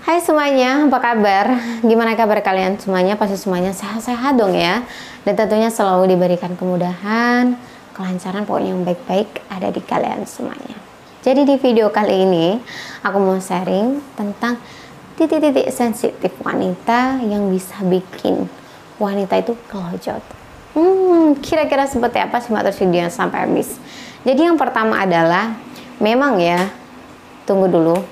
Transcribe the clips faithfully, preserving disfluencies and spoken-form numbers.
Hai semuanya, apa kabar? Gimana kabar kalian semuanya? Pasti semuanya sehat-sehat dong ya. Dan tentunya selalu diberikan kemudahan, kelancaran, pokoknya yang baik-baik ada di kalian semuanya. Jadi di video kali ini, aku mau sharing tentang titik-titik sensitif wanita yang bisa bikin wanita itu kelojot. Hmm, kira-kira seperti apa? Simak terus videonya sampai habis. Jadi yang pertama adalah, memang ya, tunggu dulu.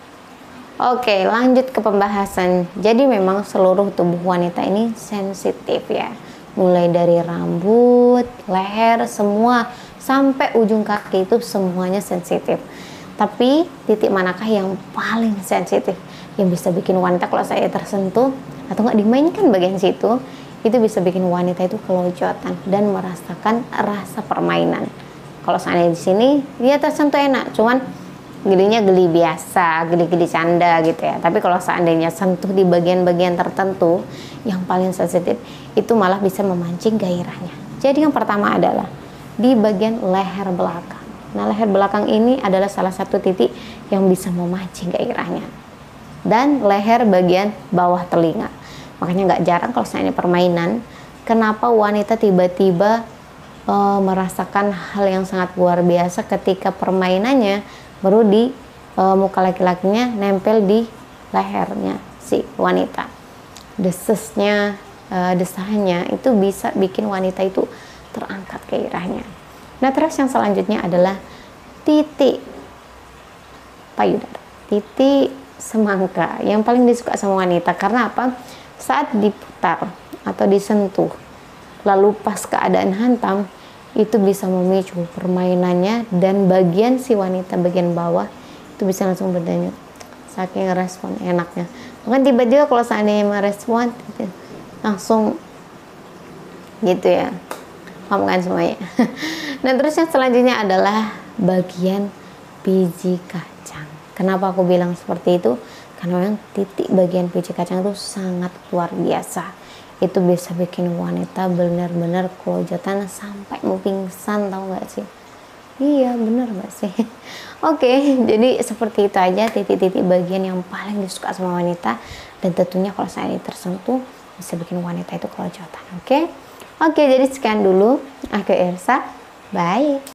Oke, lanjut ke pembahasan. Jadi memang seluruh tubuh wanita ini sensitif ya. Mulai dari rambut, leher, semua sampai ujung kaki itu semuanya sensitif. Tapi titik manakah yang paling sensitif? Yang bisa bikin wanita kalau saya tersentuh atau nggak dimainkan bagian situ, itu bisa bikin wanita itu kelojotan dan merasakan rasa permainan. Kalau seandainya di sini dia tersentuh enak, cuman gelinya geli biasa, geli-geli canda gitu ya. Tapi kalau seandainya sentuh di bagian-bagian tertentu yang paling sensitif, itu malah bisa memancing gairahnya. Jadi yang pertama adalah di bagian leher belakang. Nah, leher belakang ini adalah salah satu titik yang bisa memancing gairahnya. Dan leher bagian bawah telinga. Makanya nggak jarang kalau seandainya permainan, kenapa wanita tiba-tiba e, merasakan hal yang sangat luar biasa ketika permainannya baru di e, muka laki-lakinya nempel di lehernya si wanita. Desesnya, e, desahnya itu bisa bikin wanita itu terangkat gairahnya. Nah, terus yang selanjutnya adalah titik payudara, titik semangka yang paling disuka sama wanita. Karena apa? Saat diputar atau disentuh, lalu pas keadaan hantam, itu bisa memicu permainannya, dan bagian si wanita bagian bawah itu bisa langsung berdenyut saking respon enaknya. Mungkin tiba-tiba kalau seandainya merespon gitu, langsung gitu ya, paham kan semuanya. Nah, terus yang selanjutnya adalah bagian biji kacang. Kenapa aku bilang seperti itu? Karena memang titik bagian biji kacang itu sangat luar biasa. Itu bisa bikin wanita benar-benar kelojotan sampai mau pingsan, tahu nggak sih? Iya, bener nggak sih? Oke, jadi seperti itu aja titik-titik bagian yang paling disuka sama wanita, dan tentunya kalau saya tersentuh bisa bikin wanita itu kelojotan. Oke, oke, jadi sekian dulu. Aku Irsa, bye.